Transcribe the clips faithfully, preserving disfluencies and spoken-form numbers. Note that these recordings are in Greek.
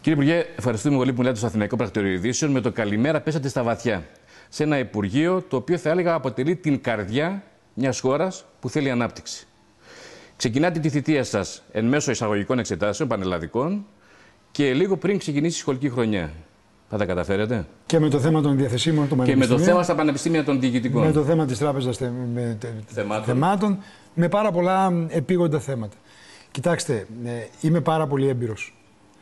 Κύριε Υπουργέ, ευχαριστούμε πολύ που μιλάτε στο Αθηναϊκό Πρακτορείο Ειδήσεων. Με το καλημέρα πέσατε στα βαθιά. Σε ένα Υπουργείο το οποίο θα έλεγα αποτελεί την καρδιά μιας χώρας που θέλει ανάπτυξη. Ξεκινάτε τη θητεία σας εν μέσω εισαγωγικών εξετάσεων πανελλαδικών και λίγο πριν ξεκινήσει η σχολική χρονιά. Θα τα καταφέρετε? Και με το θέμα των διαθεσίμων των πανεπιστημίων. Και με το θέμα στα πανεπιστήμια των διοικητικών. Με το θέμα της τράπεζας με θεμάτων. θεμάτων. Με πάρα πολλά επίγοντα θέματα. Κοιτάξτε, είμαι πάρα πολύ έμπειρος.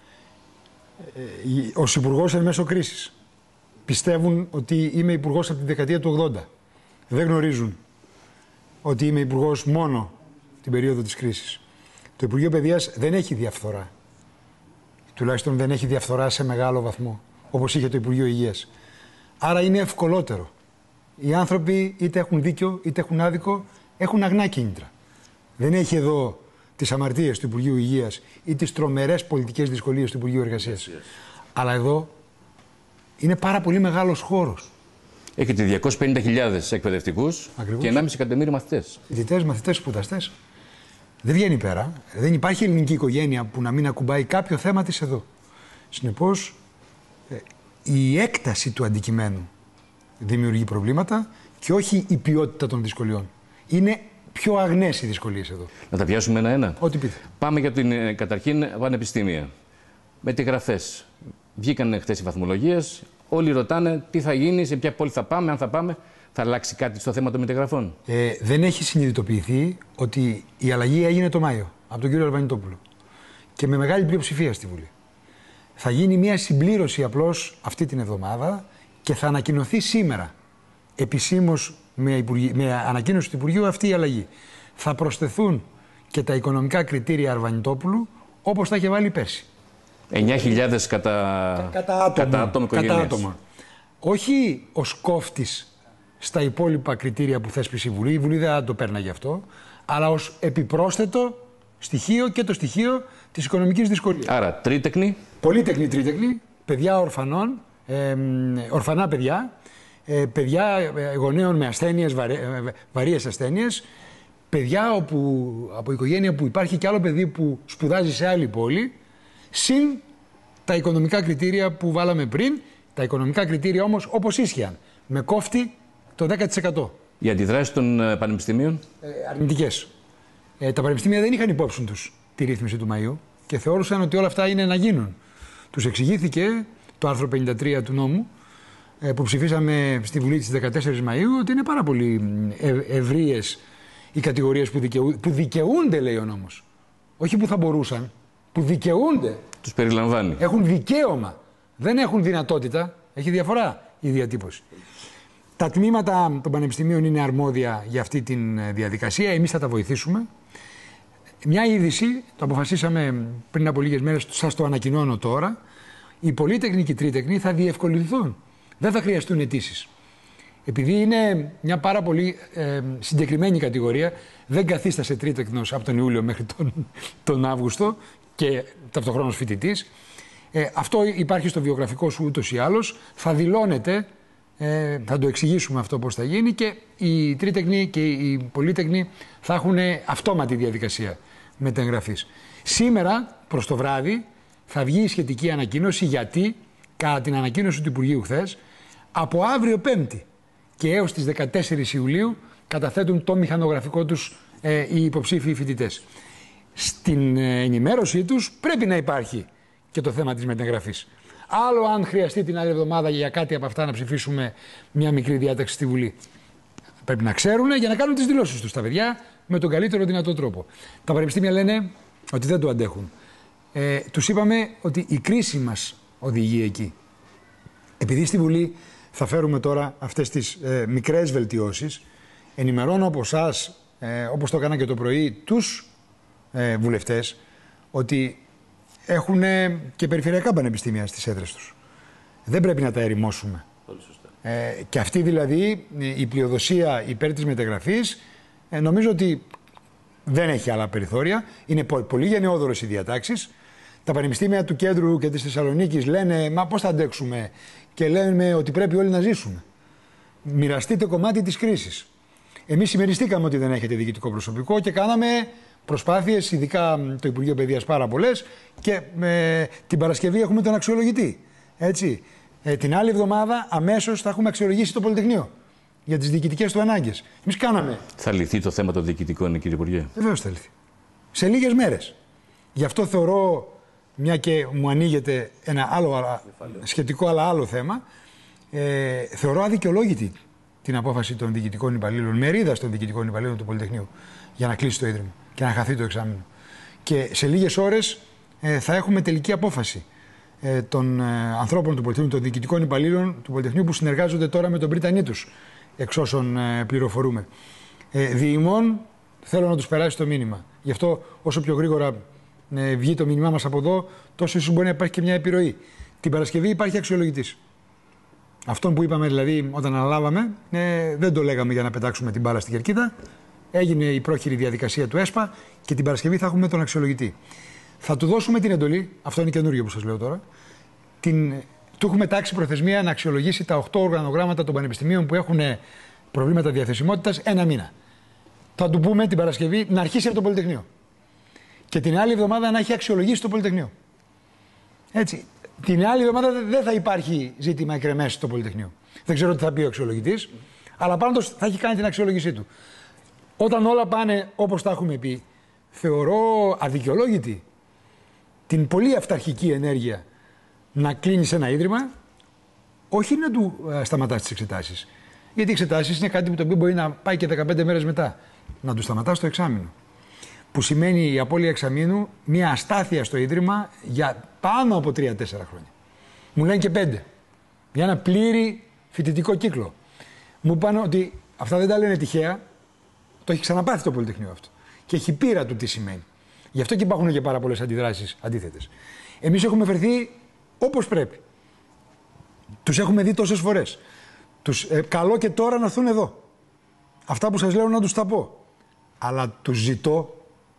Ως υπουργός εν μέσω κρίσης. Πιστεύουν ότι είμαι υπουργός από τη δεκαετία του ογδόντα. Δεν γνωρίζουν ότι είμαι υπουργός μόνο την περίοδο της κρίσης. Το Υπουργείο Παιδείας δεν έχει διαφθορά. Τουλάχιστον δεν έχει διαφθορά σε μεγάλο βαθμό, όπως είχε το Υπουργείο Υγείας. Άρα είναι ευκολότερο. Οι άνθρωποι είτε έχουν δίκιο είτε έχουν άδικο, έχουν αγνά κίνητρα. Δεν έχει εδώ τις αμαρτίες του Υπουργείου Υγείας ή τις τρομερές πολιτικές δυσκολίες του Υπουργείου Εργασίας. Yes, yes. Αλλά εδώ είναι πάρα πολύ μεγάλος χώρος. Έχετε διακόσιες πενήντα χιλιάδες εκπαιδευτικούς και ενάμιση εκατομμύριο μαθητές. Φοιτητές, μαθητές, σπουδαστές. Δεν βγαίνει πέρα. Δεν υπάρχει ελληνική οικογένεια που να μην ακουμπάει κάποιο θέμα της εδώ. Συνεπώς, η έκταση του αντικειμένου δημιουργεί προβλήματα και όχι η ποιότητα των δυσκολιών. Είναι πιο αγνές οι δυσκολίες εδώ. Να τα πιάσουμε ένα-ένα. Ό,τι πείτε. Πάμε για την καταρχήν πανεπιστήμια. Μετεγραφές. Βγήκαν χθες οι βαθμολογίες. Όλοι ρωτάνε τι θα γίνει, σε ποια πόλη θα πάμε, αν θα πάμε. Θα αλλάξει κάτι στο θέμα των μετεγραφών? Ε, δεν έχει συνειδητοποιηθεί ότι η αλλαγή έγινε το Μάιο από τον κύριο Αρβανιτόπουλο. Και με μεγάλη πλειοψηφία στη Βουλή. Θα γίνει μια συμπλήρωση απλώς αυτή την εβδομάδα και θα ανακοινωθεί σήμερα επισήμως με, υπουργή, με ανακοίνωση του Υπουργείου αυτή η αλλαγή. Θα προσθεθούν και τα οικονομικά κριτήρια Αρβανιτόπουλου όπως τα είχε βάλει πέρσι. εννιά χιλιάδες κατά, κατά άτομο. Κατά άτομο, κατά άτομο. Όχι ως κόφτης στα υπόλοιπα κριτήρια που θέσπισε η Βουλή. Η Βουλή δεν το πέρναγε αυτό, αλλά ως επιπρόσθετο στοιχείο και το στοιχείο της οικονομικής δυσκολίας. Άρα τρίτεκνη. Πολύτεκνη, τρίτεκνη, παιδιά ορφανών, ε, ορφανά παιδιά, ε, παιδιά γονέων με ασθένειες, βαρε, ε, βαρύες ασθένειες, παιδιά όπου, από οικογένεια που υπάρχει και άλλο παιδί που σπουδάζει σε άλλη πόλη, συν τα οικονομικά κριτήρια που βάλαμε πριν, τα οικονομικά κριτήρια όμως όπως ίσχυαν, με κόφτη το δέκα τοις εκατό. Οι αντιδράσεις των πανεπιστημίων? Ε, αρνητικές. Ε, τα πανεπιστήμια δεν είχαν υπόψη τους τη ρύθμιση του Μαΐου και θεώρησαν ότι όλα αυτά είναι να γίνουν. Τους εξηγήθηκε το άρθρο πενήντα τρία του νόμου ε, που ψηφίσαμε στη Βουλή της δεκατέσσερις Μαΐου ότι είναι πάρα πολύ ε, ευρείες οι κατηγορίες που, δικαιού, που δικαιούνται, λέει ο νόμος. Όχι που θα μπορούσαν, που δικαιούνται. Τους περιλαμβάνει. Έχουν δικαίωμα. Δεν έχουν δυνατότητα. Έχει διαφορά η διατύπωση. Τα τμήματα των πανεπιστημίων είναι αρμόδια για αυτή τη διαδικασία. Εμείς θα τα βοηθήσουμε. Μια είδηση, το αποφασίσαμε πριν από λίγες μέρες, σας το ανακοινώνω τώρα. Οι πολύτεκνοι και οι τρίτεκνοι θα διευκολυνθούν. Δεν θα χρειαστούν αιτήσεις. Επειδή είναι μια πάρα πολύ ε, συγκεκριμένη κατηγορία, δεν καθίστασε τρίτεκνος από τον Ιούλιο μέχρι τον, τον Αύγουστο και ταυτοχρόνως φοιτητής. Ε, αυτό υπάρχει στο βιογραφικό σου ούτως ή άλλως. Θα δηλώνεται. Ε, θα το εξηγήσουμε αυτό πώς θα γίνει και οι τρίτεκνοι και οι πολύτεκνοι θα έχουν αυτόματη διαδικασία μεταγραφής. Σήμερα προς το βράδυ θα βγει η σχετική ανακοίνωση γιατί κατά την ανακοίνωση του Υπουργείου χθες από αύριο Πέμπτη και έως τις δεκατέσσερις Ιουλίου καταθέτουν το μηχανογραφικό τους ε, οι υποψήφιοι φοιτητές. Στην ε, ενημέρωσή τους πρέπει να υπάρχει και το θέμα της μεταγραφής. Άλλο αν χρειαστεί την άλλη εβδομάδα για κάτι από αυτά να ψηφίσουμε μια μικρή διάταξη στη Βουλή. Πρέπει να ξέρουν για να κάνουν τις δηλώσεις τους τα παιδιά με τον καλύτερο δυνατό τρόπο. Τα πανεπιστήμια λένε ότι δεν το αντέχουν. Ε, τους είπαμε ότι η κρίση μας οδηγεί εκεί. Επειδή στη Βουλή θα φέρουμε τώρα αυτές τις ε, μικρές βελτιώσεις, ενημερώνω από εσάς, ε, όπως το έκανα και το πρωί, τους ε, βουλευτές, ότι έχουν και περιφερειακά πανεπιστήμια στις έδρες τους. Δεν πρέπει να τα ερημώσουμε. Πολύ σωστά. Ε, και αυτή δηλαδή η πλειοδοσία υπέρ της μεταγραφής ε, νομίζω ότι δεν έχει άλλα περιθώρια. Είναι πολύ γενναιόδωρες οι διατάξεις. Τα πανεπιστήμια του κέντρου και της Θεσσαλονίκης λένε μα πώς θα αντέξουμε και λένε ότι πρέπει όλοι να ζήσουμε. Μοιραστείτε κομμάτι της κρίσης. Εμείς συμμεριστήκαμε ότι δεν έχετε διοικητικό προσωπικό και κάναμε προσπάθειες, ειδικά το Υπουργείο Παιδείας πάρα πολλές, και ε, την Παρασκευή έχουμε τον αξιολογητή. Έτσι. Ε, την άλλη εβδομάδα αμέσως θα έχουμε αξιολογήσει το Πολυτεχνείο για τις διοικητικές του ανάγκες. Εμείς κάναμε. Θα λυθεί το θέμα των διοικητικών, κύριε Υπουργέ? Βεβαίως θα λυθεί. Σε λίγες μέρες. Γι' αυτό θεωρώ, μια και μου ανοίγεται ένα άλλο σχετικό αλλά άλλο θέμα, ε, θεωρώ αδικαιολόγητη την απόφαση των διοικητικών υπαλλήλων, μερίδας των διοικητικών υπαλλήλων του Πολυτεχνείου, για να κλείσει το Ίδρυμα και να χαθεί το εξάμηνο. Και σε λίγες ώρες ε, θα έχουμε τελική απόφαση ε, των ε, ανθρώπων του Πολυτεχνείου, των διοικητικών υπαλλήλων του Πολυτεχνείου, που συνεργάζονται τώρα με τον Πρίτανή τους, εξ όσων ε, πληροφορούμε. Ε, διημών θέλω να τους περάσει το μήνυμα. Γι' αυτό όσο πιο γρήγορα ε, βγει το μήνυμά μας από εδώ, τόσο ίσως μπορεί να υπάρχει και μια επιρροή. Την Παρασκευή υπάρχει αξιολογητής. Αυτό που είπαμε δηλαδή όταν αναλάβαμε, ε, δεν το λέγαμε για να πετάξουμε την μπάλα στην κερκίδα. Έγινε η πρόχειρη διαδικασία του ΕΣΠΑ και την Παρασκευή θα έχουμε τον αξιολογητή. Θα του δώσουμε την εντολή, αυτό είναι καινούργιο που σας λέω τώρα, την, του έχουμε τάξει προθεσμία να αξιολογήσει τα οκτώ οργανογράμματα των πανεπιστημίων που έχουν προβλήματα διαθεσιμότητας ένα μήνα. Θα του πούμε την Παρασκευή να αρχίσει από το Πολυτεχνείο. Και την άλλη εβδομάδα να έχει αξιολογήσει το Πολυτεχνείο. Έτσι. Την άλλη εβδομάδα δεν θα υπάρχει ζήτημα εκκρεμές στο Πολυτεχνείο. Δεν ξέρω τι θα πει ο αξιολογητής, αλλά πάντως θα έχει κάνει την αξιολόγησή του. Όταν όλα πάνε όπως τα έχουμε πει, θεωρώ αδικαιολόγητη την πολύ αυταρχική ενέργεια να κλείνεις ένα ίδρυμα, όχι να του σταματάς τις εξετάσεις. Γιατί οι εξετάσεις είναι κάτι που το οποίο μπορεί να πάει και δεκαπέντε μέρες μετά. Να του σταματάς το εξάμηνο. Που σημαίνει η απώλεια εξαμήνου μια αστάθεια στο ίδρυμα για πάνω από τρία τέσσερα χρόνια. Μου λένε και πέντε. Για ένα πλήρη φοιτητικό κύκλο. Μου είπαν ότι αυτά δεν τα λένε τυχαία. Το έχει ξαναπάθει το Πολυτεχνείο αυτό. Και έχει πείρα του τι σημαίνει. Γι' αυτό και υπάρχουν και πάρα πολλές αντιδράσεις αντίθετες. Εμείς έχουμε φερθεί όπως πρέπει. Τους έχουμε δει τόσες φορές. Τους ε, καλώ και τώρα να έρθουν εδώ. Αυτά που σας λέω να τους τα πω. Αλλά τους ζητώ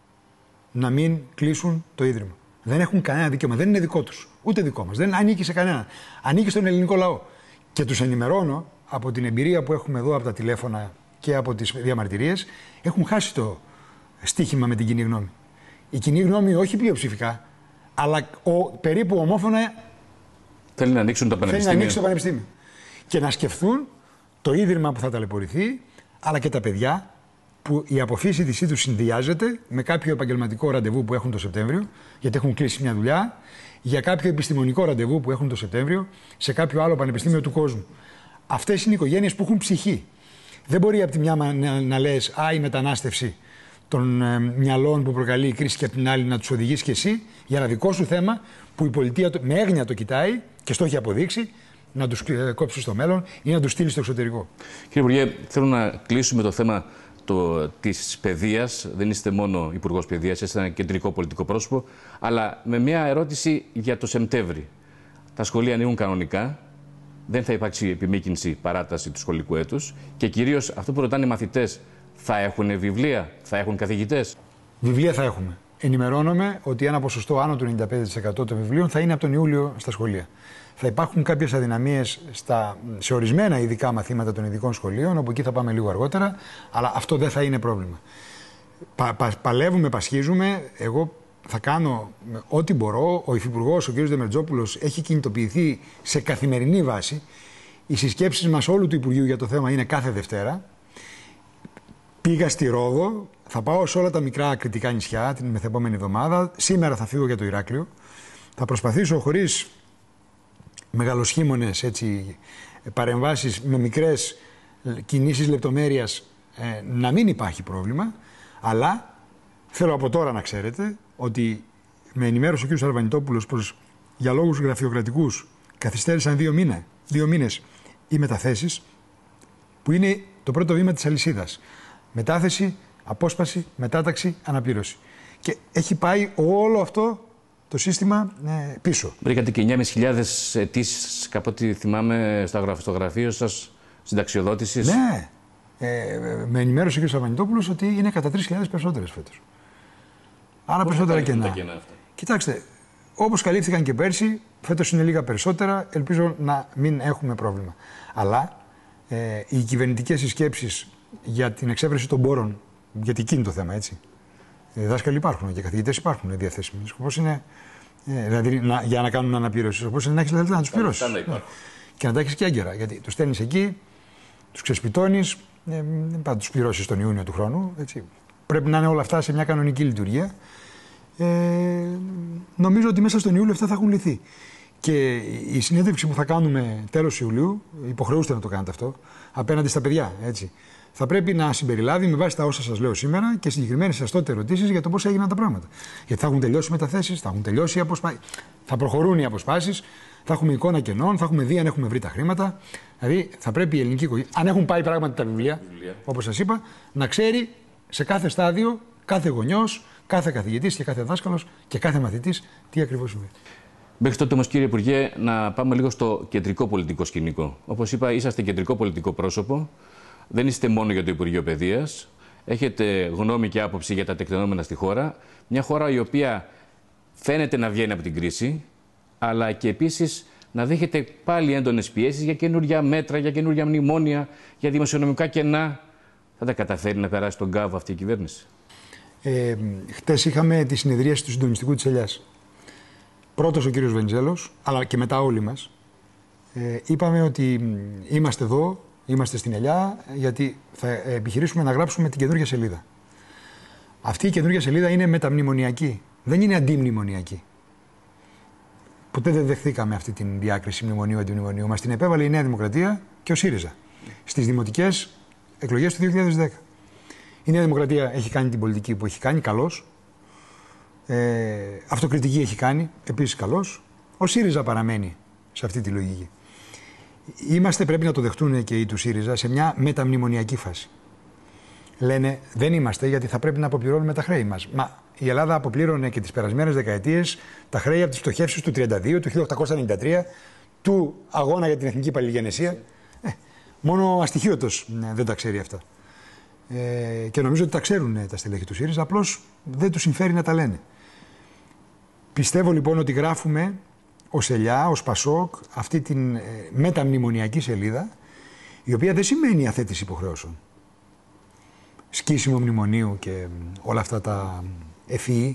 να μην κλείσουν το Ίδρυμα. Δεν έχουν κανένα δικαίωμα. Δεν είναι δικό τους. Ούτε δικό μας. Δεν ανήκει σε κανέναν. Ανήκει στον ελληνικό λαό. Και τους ενημερώνω από την εμπειρία που έχουμε εδώ από τα τηλέφωνα και από τις διαμαρτυρίες, έχουν χάσει το στοίχημα με την κοινή γνώμη. Η κοινή γνώμη, όχι πλειοψηφικά, αλλά ο, περίπου ομόφωνα θέλει να ανοίξουν το πανεπιστήμιο. Θέλει να ανοίξει το πανεπιστήμιο. Και να σκεφτούν το ίδρυμα που θα ταλαιπωρηθεί, αλλά και τα παιδιά που η αποφύσιτησή τους συνδυάζεται με κάποιο επαγγελματικό ραντεβού που έχουν το Σεπτέμβριο, γιατί έχουν κλείσει μια δουλειά, για κάποιο επιστημονικό ραντεβού που έχουν το Σεπτέμβριο σε κάποιο άλλο πανεπιστήμιο του κόσμου. Αυτές είναι οι οικογένειες που έχουν ψυχή. Δεν μπορεί από τη μια να, να λες «Α, η μετανάστευση των ε, μυαλών που προκαλεί η κρίση» και από την άλλη να τους οδηγείς και εσύ για ένα δικό σου θέμα που η πολιτεία με έγνοια το κοιτάει και στο έχει αποδείξει, να τους ε, κόψει στο μέλλον ή να τους στείλει στο εξωτερικό. Κύριε Υπουργέ, θέλω να κλείσουμε το θέμα το, της παιδείας. Δεν είστε μόνο Υπουργός Παιδείας, είστε ένα κεντρικό πολιτικό πρόσωπο, αλλά με μια ερώτηση για το Σεπτέμβρη. Τα σχολεία ανοίγουν κανονικά. Δεν θα υπάρξει επιμήκυνση, παράταση του σχολικού έτους και κυρίως αυτό που ρωτάνε οι μαθητές, θα έχουν βιβλία, θα έχουν καθηγητές? Βιβλία θα έχουμε. Ενημερώνομαι ότι ένα ποσοστό άνω του ενενήντα πέντε τοις εκατό των βιβλίων θα είναι από τον Ιούλιο στα σχολεία. Θα υπάρχουν κάποιες αδυναμίες στα, σε ορισμένα ειδικά μαθήματα των ειδικών σχολείων, όπου εκεί θα πάμε λίγο αργότερα, αλλά αυτό δεν θα είναι πρόβλημα. Πα, πα, παλεύουμε, πασχίζουμε. Εγώ θα κάνω ό,τι μπορώ. Ο Υφυπουργός, ο κ. Δεμερτζόπουλος, έχει κινητοποιηθεί σε καθημερινή βάση. Οι συσκέψεις μας όλου του Υπουργείου για το θέμα είναι κάθε Δευτέρα. Πήγα στη Ρόδο, θα πάω σε όλα τα μικρά κρητικά νησιά την μεθεπόμενη εβδομάδα. Σήμερα θα φύγω για το Ηράκλειο. Θα προσπαθήσω χωρίς μεγαλοσχήμονες έτσι, παρεμβάσεις με μικρές κινήσεις λεπτομέρειας ε, να μην υπάρχει πρόβλημα, αλλά θέλω από τώρα να ξέρετε ότι με ενημέρωσε ο κ. Αρβανιτόπουλος πως για λόγους γραφειοκρατικούς καθυστέρησαν δύο, μήνα, δύο μήνες οι μεταθέσεις, που είναι το πρώτο βήμα της αλυσίδας. Μετάθεση, απόσπαση, μετάταξη, αναπλήρωση. Και έχει πάει όλο αυτό το σύστημα ε, πίσω. Βρήκατε και εννιά χιλιάδες πεντακόσιες αιτήσεις, κάποτε θυμάμαι, στο γραφείο σας συνταξιοδότησης. Ναι. Ε, με ενημέρωσε ο κ. Αρβανιτόπουλος ότι είναι κατά τρεις χιλιάδες περισσότερες φέτος. Άρα περισσότερα κενά. Κοιτάξτε, όπως καλύφθηκαν και πέρσι, φέτος είναι λίγα περισσότερα. Ελπίζω να μην έχουμε πρόβλημα. Αλλά ε, οι κυβερνητικές συσκέψεις για την εξέβρεση των πόρων, γιατί εκεί είναι το θέμα, έτσι. Ε, δάσκαλοι υπάρχουν και καθηγητές υπάρχουν διαθέσιμοι. Σκοπός είναι. Ε, δηλαδή να, για να κάνουν αναπληρώση. Σκοπός είναι να έχεις λεφτά να τους πληρώσεις. Και να τα έχεις και έγκαιρα. Γιατί τους στέλνεις εκεί, τους ξεσπιτώνεις, ε, δεν θα τους πληρώσεις τον Ιούνιο του χρόνου. Έτσι. Πρέπει να είναι όλα αυτά σε μια κανονική λειτουργία. Ε, νομίζω ότι μέσα στον Ιούλιο αυτά θα έχουν λυθεί. Και η συνέντευξη που θα κάνουμε τέλος Ιουλίου, υποχρεούστε να το κάνετε αυτό, απέναντι στα παιδιά. Έτσι. Θα πρέπει να συμπεριλάβει με βάση τα όσα σας λέω σήμερα και συγκεκριμένες σας τότε ερωτήσεις για το πώς έγιναν τα πράγματα. Γιατί θα έχουν τελειώσει οι μεταθέσεις, θα έχουν τελειώσει οι αποσπάσεις, θα προχωρούν οι αποσπάσεις, θα έχουμε εικόνα κενών, θα έχουμε δει αν έχουμε βρει τα χρήματα. Δηλαδή θα πρέπει η ελληνική οικογένεια, αν έχουν πάει πράγματι τα βιβλία, βιβλία. όπως σας είπα, να ξέρει σε κάθε στάδιο, κάθε γονιός, κάθε καθηγητής και κάθε δάσκαλος και κάθε μαθητής τι ακριβώς συμβαίνει. Μέχρι τότε όμως, κύριε Υπουργέ, να πάμε λίγο στο κεντρικό πολιτικό σκηνικό. Όπως είπα, είσαστε κεντρικό πολιτικό πρόσωπο. Δεν είστε μόνο για το Υπουργείο Παιδείας. Έχετε γνώμη και άποψη για τα τεκτενόμενα στη χώρα. Μια χώρα η οποία φαίνεται να βγαίνει από την κρίση, αλλά και επίσης να δέχεται πάλι έντονες πιέσεις για καινούργια μέτρα, για καινούργια μνημόνια, για δημοσιονομικά κενά. Θα τα καταφέρει να περάσει τον κάβο αυτή η κυβέρνηση? Ε, χτες είχαμε τη συνεδρίαση του συντονιστικού της Ελιάς. Πρώτος ο κύριος Βενιζέλος, αλλά και μετά όλοι μας, ε, είπαμε ότι είμαστε εδώ, είμαστε στην Ελιά, γιατί θα επιχειρήσουμε να γράψουμε την καινούργια σελίδα. Αυτή η καινούργια σελίδα είναι μεταμνημονιακή, δεν είναι αντιμνημονιακή. Ποτέ δεν δεχθήκαμε αυτή την διάκριση μνημονίου-αντιμνημονίου. Μας την επέβαλε η Νέα Δημοκρατία και ο ΣΥΡΙΖΑ στις δημοτικές εκλογές του δύο χιλιάδες δέκα. Η Νέα Δημοκρατία έχει κάνει την πολιτική που έχει κάνει, καλώς. Ε, αυτοκριτική έχει κάνει, επίσης καλώς. Ο ΣΥΡΙΖΑ παραμένει σε αυτή τη λογική. Είμαστε, πρέπει να το δεχτούν και οι του ΣΥΡΙΖΑ, σε μια μεταμνημονιακή φάση. Λένε δεν είμαστε γιατί θα πρέπει να αποπληρώνουμε τα χρέη μας. Μα η Ελλάδα αποπλήρωνε και τις περασμένες δεκαετίες τα χρέη από τις πτωχεύσεις του τριάντα δύο, του χίλια οκτακόσια ενενήντα τρία, του αγώνα για την εθνική παλιγενεσία. Ε, μόνο αστοιχείωτος ναι, δεν τα ξέρει αυτά. Ε, και νομίζω ότι τα ξέρουν τα στελέχη του ΣΥΡΙΖΑ, απλώς δεν τους συμφέρει να τα λένε. Πιστεύω λοιπόν ότι γράφουμε ως Ελιά, ως Πασόκ, αυτή την ε, μεταμνημονιακή σελίδα, η οποία δεν σημαίνει αθέτηση υποχρεώσεων. Σκίσιμο μνημονίου και όλα αυτά τα ευφυή.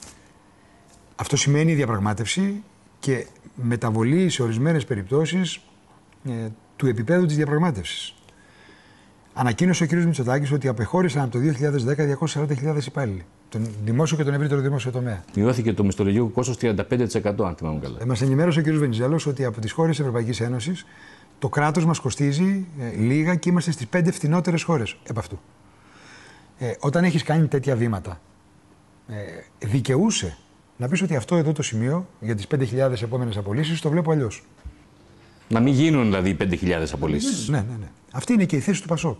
Αυτό σημαίνει διαπραγμάτευση και μεταβολή σε ορισμένες περιπτώσεις ε, του επίπεδου της διαπραγμάτευσης. Ανακοίνωσε ο κ. Μητσοτάκης ότι απεχώρησαν από το δύο χιλιάδες δέκα διακόσιες σαράντα χιλιάδες υπάλληλοι. Τον δημόσιο και τον ευρύτερο δημόσιο τομέα. Μειώθηκε το μισθολογικό κόστος τριάντα πέντε τοις εκατό, αν θυμάμαι καλά. Ε, μας ενημέρωσε ο κ. Βενιζέλος ότι από τις χώρες της Ευρωπαϊκής Ένωσης το κράτος μας κοστίζει ε, λίγα και είμαστε στις πέντε φθηνότερες χώρες επ' αυτού. Ε, όταν έχεις κάνει τέτοια βήματα, ε, δικαιούσε να πεις ότι αυτό εδώ το σημείο για τις πέντε χιλιάδες επόμενες απολύσεις το βλέπω αλλιώς. Να μην γίνουν δηλαδή πέντε χιλιάδες απολύσεις. Ναι, ναι, ναι. Αυτή είναι και η θέση του Πασόκ.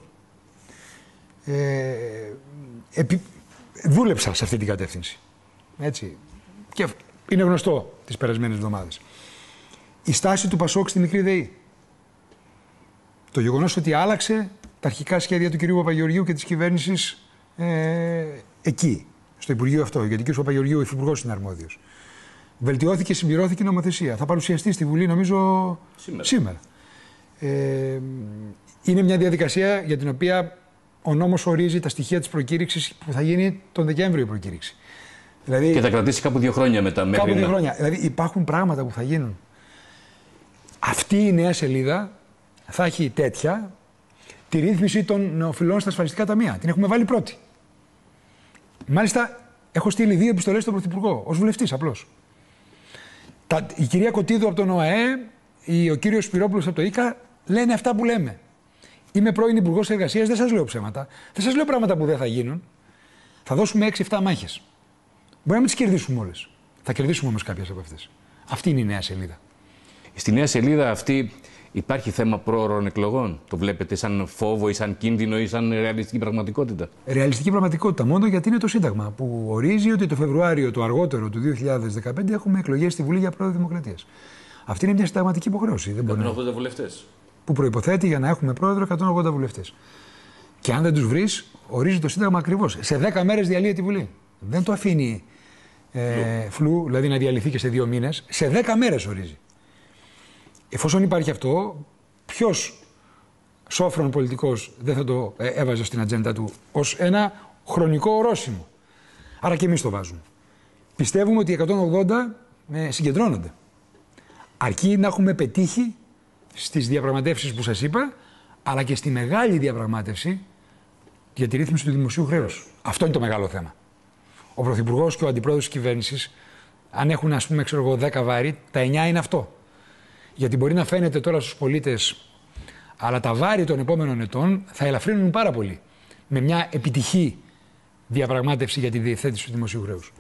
Ε, επί... Δούλεψα σε αυτή την κατεύθυνση. Έτσι. Και είναι γνωστό τις περασμένες εβδομάδες. Η στάση του Πασόκ στη μικρή ΔΕΗ. Το γεγονός ότι άλλαξε τα αρχικά σχέδια του κυρίου Παπαγεωργίου και της κυβέρνησης ε, εκεί, στο Υπουργείο αυτό, γιατί ο κ. Παπαγεωργίου, ο Υφυπουργός, είναι αρμόδιος. Βελτιώθηκε και συμπληρώθηκε η νομοθεσία. Θα παρουσιαστεί στη Βουλή, νομίζω, σήμερα. σήμερα. Ε, είναι μια διαδικασία για την οποία ο νόμος ορίζει τα στοιχεία της προκήρυξης που θα γίνει τον Δεκέμβριο η προκήρυξη. Δηλαδή, και θα κρατήσει κάπου δύο χρόνια μετά. Κάπου δύο να... χρόνια. Δηλαδή υπάρχουν πράγματα που θα γίνουν. Αυτή η νέα σελίδα θα έχει τέτοια τη ρύθμιση των νεοφυλών στα ασφαλιστικά ταμεία. Την έχουμε βάλει πρώτη. Μάλιστα, έχω στείλει δύο επιστολές στον Πρωθυπουργό, ως βουλευτής απλώς. Τα, η κυρία Κωτίδου από τον ΟΑΕ, η, ο κύριος Σπυρόπουλος από το ΙΚΑ λένε αυτά που λέμε. Είμαι πρώην Υπουργός Εργασίας, δεν σας λέω ψέματα. Δεν σας λέω πράγματα που δεν θα γίνουν. Θα δώσουμε έξι εφτά μάχες. Μπορεί να μην τις κερδίσουμε όλες. Θα κερδίσουμε όμως κάποιες από αυτές. Αυτή είναι η νέα σελίδα. Στη νέα σελίδα αυτή υπάρχει θέμα πρόωρων εκλογών. Το βλέπετε σαν φόβο ή σαν κίνδυνο ή σαν ρεαλιστική πραγματικότητα? Ρεαλιστική πραγματικότητα μόνο γιατί είναι το Σύνταγμα που ορίζει ότι το Φεβρουάριο το αργότερο του δύο χιλιάδες δεκαπέντε έχουμε εκλογές στη Βουλή για Πρόεδρο Δημοκρατίας. Αυτή είναι μια συνταγματική υποχρέωση. εκατόν ογδόντα βουλευτές. Που προϋποθέτει για να έχουμε πρόεδρο εκατόν ογδόντα βουλευτές. Και αν δεν τους βρεις, ορίζει το Σύνταγμα ακριβώς. Σε δέκα μέρες διαλύει τη Βουλή. Δεν το αφήνει ε, φλου, δηλαδή να διαλυθεί και σε δύο μήνες. Σε δέκα μέρες ορίζει. Εφόσον υπάρχει αυτό, ποιος σόφρον πολιτικός δεν θα το έβαζε στην ατζέντα του ως ένα χρονικό ορόσημο? Άρα και εμείς το βάζουμε. Πιστεύουμε ότι οι εκατόν ογδόντα ε, συγκεντρώνονται. Αρκεί να έχουμε πετύχει στις διαπραγματεύσεις που σας είπα, αλλά και στη μεγάλη διαπραγμάτευση για τη ρύθμιση του δημοσίου χρέους. Αυτό είναι το μεγάλο θέμα. Ο Πρωθυπουργός και ο Αντιπρόεδρος της κυβέρνησης, αν έχουν ας πούμε ξέρω εγώ, δέκα βάρη, τα εννιά είναι αυτό. Γιατί μπορεί να φαίνεται τώρα στους πολίτες, αλλά τα βάρη των επόμενων ετών θα ελαφρύνουν πάρα πολύ. Με μια επιτυχή διαπραγμάτευση για τη διευθέτηση του δημοσίου χρέους.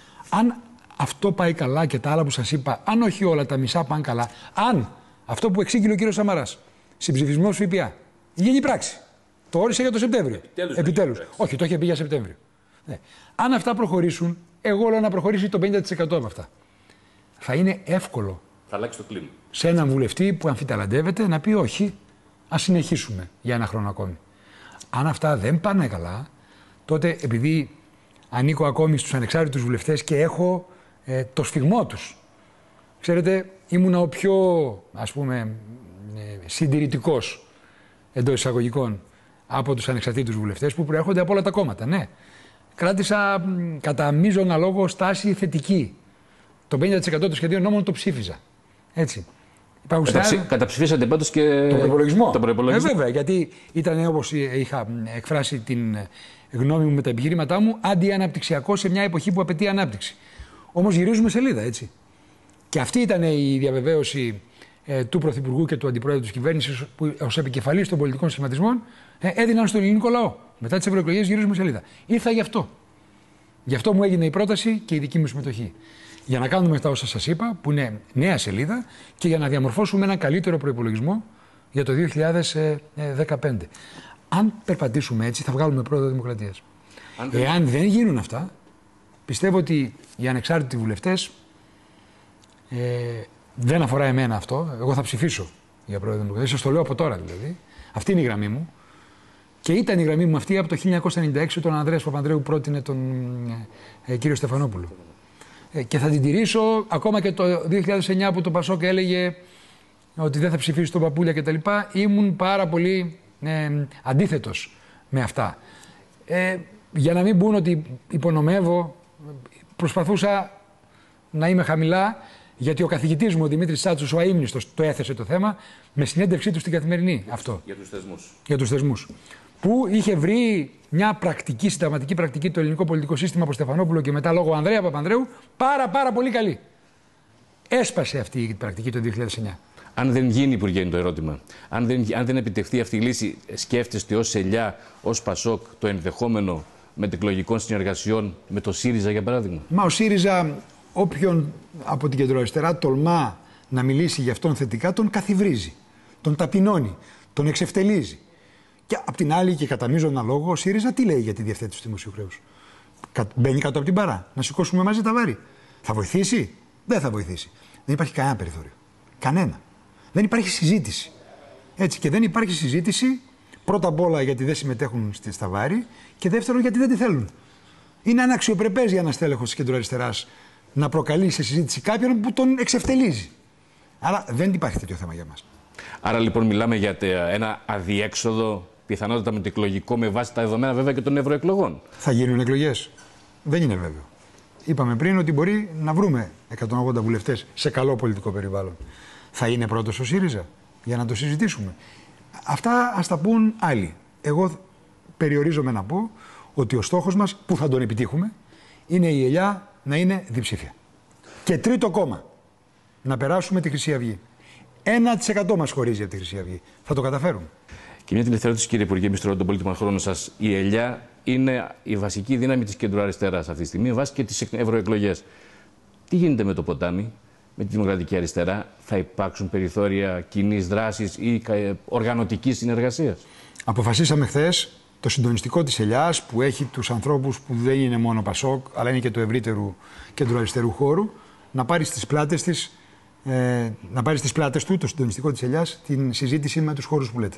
Αν αυτό πάει καλά και τα άλλα που σας είπα, αν όχι όλα, τα μισά πάνε καλά, αν αυτό που εξήγηλε ο κύριος Σαμαράς, συμψηφισμός ΦΠΑ, γίνει πράξη. Το όρισε για το Σεπτέμβριο. Επιτέλους. Επιτέλους. Όχι, το είχε πει για Σεπτέμβριο. Ναι. Αν αυτά προχωρήσουν, εγώ λέω να προχωρήσει το πενήντα τοις εκατό με αυτά. Θα είναι εύκολο. Θα αλλάξει το κλίμα. Σε έναν βουλευτή που αμφιταλαντεύεται να πει όχι, ας συνεχίσουμε για ένα χρόνο ακόμη. Αν αυτά δεν πάνε καλά, τότε επειδή ανήκω ακόμη στους ανεξάρτητους βουλευτές και έχω ε, το σφιγμό τους. Ξέρετε, ήμουνα ο πιο, ας πούμε, ε, συντηρητικός εντός εισαγωγικών από τους ανεξαρτήτους βουλευτές που προέρχονται από όλα τα κόμματα. Ναι. Κράτησα μ, κατά μείζωνα λόγο στάση θετική. Το πενήντα τοις εκατό των σχεδίων νόμων το ψήφιζα. Έτσι. Καταψη... Καταψηφίσατε πάντως και τον προϋπολογισμό. Το προϋπολογισμό. Ε, βέβαια, γιατί ήταν όπως είχα εκφράσει την γνώμη μου με τα επιχειρήματά μου, αντιαναπτυξιακό σε μια εποχή που απαιτεί ανάπτυξη. Όμως γυρίζουμε σελίδα, έτσι. Και αυτή ήταν η διαβεβαίωση ε, του Πρωθυπουργού και του Αντιπρόεδρου της κυβέρνησης που ως επικεφαλής των πολιτικών σχηματισμών ε, έδιναν στον ελληνικό λαό. Μετά τις ευρωεκλογές γυρίζουμε σελίδα. Ήρθα γι' αυτό. Γι' αυτό μου έγινε η πρόταση και η δική μου συμμετοχή. Για να κάνουμε τα όσα σας είπα, που είναι νέα σελίδα, και για να διαμορφώσουμε έναν καλύτερο προϋπολογισμό για το δύο χιλιάδες δεκαπέντε. Αν περπατήσουμε έτσι, θα βγάλουμε πρόοδο δημοκρατίας. Αν δεν... Εάν δεν γίνουν αυτά, πιστεύω ότι οι ανεξάρτητοι βουλευτές, ε, δεν αφορά εμένα αυτό, εγώ θα ψηφίσω για πρόεδρο δημοκρατίας, σας το λέω από τώρα δηλαδή. Αυτή είναι η γραμμή μου. Και ήταν η γραμμή μου αυτή από το χίλια εννιακόσια ενενήντα έξι, όταν ο Ανδρέας Παπανδρέου πρότεινε τον ε, ε, κύριο Στεφανόπουλο. Και θα την τηρήσω ακόμα και το δύο χιλιάδες εννιά που το Πασόκ έλεγε ότι δεν θα ψηφίσει τον Παπούλια κτλ. Ήμουν πάρα πολύ ε, αντίθετος με αυτά. Ε, για να μην πούν ότι υπονομεύω, προσπαθούσα να είμαι χαμηλά, γιατί ο καθηγητής μου, ο Δημήτρης Τσάτσος, ο αείμνηστος, το έθεσε το θέμα με συνέντευξή του στην Καθημερινή. Αυτό. Για τους θεσμούς. Για τους θεσμούς. Που είχε βρει μια πρακτική, συνταγματική πρακτική, το ελληνικό πολιτικό σύστημα από Στεφανόπουλο και μετά λόγω Ανδρέα Παπανδρέου, πάρα πάρα πολύ καλή. Έσπασε αυτή η πρακτική το δύο χιλιάδες εννιά. Αν δεν γίνει, Υπουργέ, είναι το ερώτημα. Αν δεν, αν δεν επιτευχθεί αυτή η λύση, σκέφτεστε ως ΕΛΙΑ, ως ΠΑΣΟΚ, το ενδεχόμενο μετεκλογικών συνεργασιών με το ΣΥΡΙΖΑ, για παράδειγμα? Μα ο ΣΥΡΙΖΑ, όποιον από την κεντροαριστερά τολμά να μιλήσει για αυτόν θετικά, τον καθιβρίζει, τον ταπεινώνει, τον εξευτελίζει. Και απ' την άλλη, και κατά μείζωνα λόγο, ο ΣΥΡΙΖΑ τι λέει για τη διευθέτηση του δημοσίου χρέους? Μπαίνει κάτω από την παρά. Να σηκώσουμε μαζί τα βάρη. Θα βοηθήσει? Δεν θα βοηθήσει. Δεν υπάρχει κανένα περιθώριο. Κανένα. Δεν υπάρχει συζήτηση. Έτσι. Και δεν υπάρχει συζήτηση πρώτα απ' όλα γιατί δεν συμμετέχουν στα βάρη και δεύτερον γιατί δεν τη θέλουν. Είναι αναξιοπρεπές για ένα στέλεχος της κεντροαριστεράς να προκαλεί σε συζήτηση κάποιον που τον εξευτελίζει. Άρα δεν υπάρχει τέτοιο θέμα για μας. Άρα λοιπόν μιλάμε για ένα αδιέξοδο, πιθανότατα μετεκλογικό, με βάση τα δεδομένα βέβαια και των ευρωεκλογών. Θα γίνουν εκλογές? Δεν είναι βέβαιο. Είπαμε πριν ότι μπορεί να βρούμε εκατόν ογδόντα βουλευτές σε καλό πολιτικό περιβάλλον. Θα είναι πρώτος ο ΣΥΡΙΖΑ για να το συζητήσουμε? Αυτά ας τα πούν άλλοι. Εγώ περιορίζομαι να πω ότι ο στόχος μας, που θα τον επιτύχουμε, είναι η ΕΛΙΑ να είναι διψήφια. Και τρίτο κόμμα, να περάσουμε τη Χρυσή Αυγή. ένα τοις εκατό μας χωρίζει από τη Χρυσή Αυγή. Θα το καταφέρουμε. Και μια τελευταία ερώτηση, κύριε Υπουργέ, μισθωρώ τον πολύτιμο χρόνο σας. Η ΕΛΙΑ είναι η βασική δύναμη της κεντροαριστεράς αυτή τη στιγμή, βάσει και τις ευρωεκλογές. Τι γίνεται με το ποτάμι, με τη Δημοκρατική Αριστερά? Θα υπάρξουν περιθώρια κοινής δράσης ή οργανωτικής συνεργασίας? Αποφασίσαμε χθες το συντονιστικό της ΕΛΙΑς, που έχει τους ανθρώπους που δεν είναι μόνο Πασόκ, αλλά είναι και του ευρύτερου κεντροαριστερού χώρου, να πάρει στις πλάτες της. Ε, να πάρει στις πλάτες του, το συντονιστικό της ΕΛΙΑς, την συζήτηση με τους χώρους που λέτε.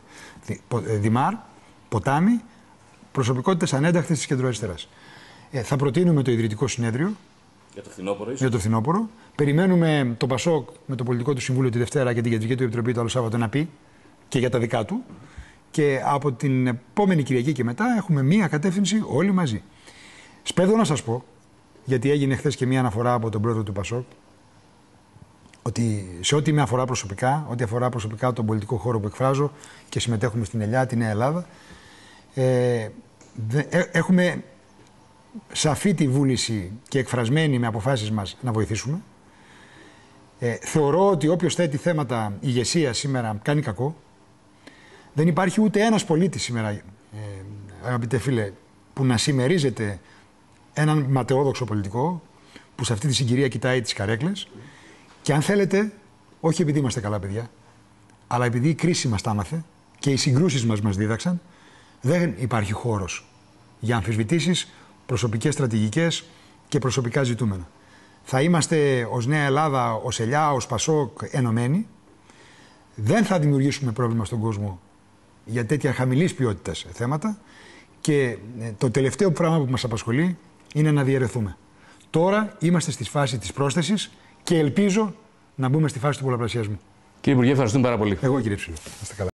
Δημάρ, ποτάμι, προσωπικότητες ανένταχτες της κεντροαριστεράς. Ε, θα προτείνουμε το Ιδρυτικό Συνέδριο. Για το φθινόπωρο, ίσως. Για το φθινόπωρο. Περιμένουμε το Πασόκ με το Πολιτικό του Συμβούλιο τη Δευτέρα και την Κεντρική του Επιτροπή το άλλο Σάββατο να πει και για τα δικά του. Και από την επόμενη Κυριακή και μετά έχουμε μία κατεύθυνση όλοι μαζί. Σπέδω να σας πω γιατί έγινε χθες και μία αναφορά από τον πρόεδρο του ΠΑΣΟΚ, ότι σε ό,τι με αφορά προσωπικά, ό,τι αφορά προσωπικά τον πολιτικό χώρο που εκφράζω και συμμετέχουμε στην Ελιά, τη Νέα Ελλάδα, ε, δε, ε, έχουμε σαφή τη βούληση και εκφρασμένη με αποφάσεις μας να βοηθήσουμε. Ε, θεωρώ ότι όποιος θέτει θέματα ηγεσίας σήμερα κάνει κακό. Δεν υπάρχει ούτε ένας πολίτης σήμερα, ε, αγαπητέ φίλε, που να συμμερίζεται έναν ματαιόδοξο πολιτικό που σε αυτή τη συγκυρία κοιτάει τις καρέκλες και αν θέλετε, όχι επειδή είμαστε καλά παιδιά, αλλά επειδή η κρίση μας τα άμαθε και οι συγκρούσεις μας μας δίδαξαν, δεν υπάρχει χώρος για αμφισβητήσεις, προσωπικές στρατηγικές και προσωπικά ζητούμενα. Θα είμαστε ως Νέα Ελλάδα, ως Ελιά, ως Πασόκ ενωμένοι. Δεν θα δημιουργήσουμε πρόβλημα στον κόσμο για τέτοια χαμηλής ποιότητας θέματα και το τελευταίο πράγμα που μας απασχολεί είναι να διαιρεθούμε. Τώρα είμαστε στη φάση της πρόσθεσης και ελπίζω να μπούμε στη φάση του πολλαπλασιασμού. Κύριε Υπουργέ, ευχαριστούμε πάρα πολύ. Εγώ, κύριε Ψηλό.